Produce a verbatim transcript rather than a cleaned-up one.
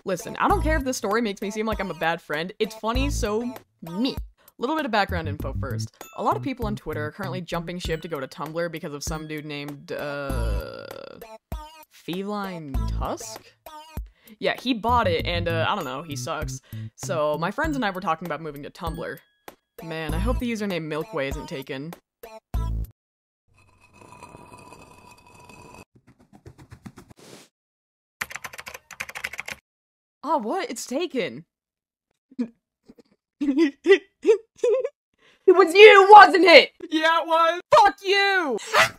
Listen, I don't care if this story makes me seem like I'm a bad friend. It's funny, so me. Little bit of background info first. A lot of people on Twitter are currently jumping ship to go to Tumblr because of some dude named, uh... Feline Tusk? Yeah, he bought it, and, uh, I don't know, he sucks. So, my friends and I were talking about moving to Tumblr. Man, I hope the username Milkway isn't taken. Oh, what? It's taken! It was you, wasn't it? Yeah, it was! Fuck you!